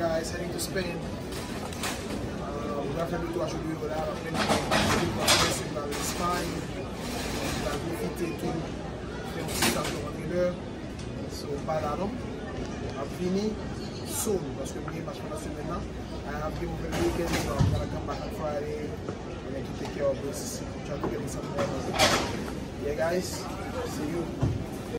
guys, heading to Spain. Voy a hacer mi tour aujourd'hui là, la pleine de l'Espagne. On va profiter tout, faire un petit temps de l'heure. So, pas là non. On va finir soon parce que je vais marcher la semaine là. I have given the weekend, so I'm gonna come back on Friday. We need to take care of this. Try to get some more. Yeah, guys, see you.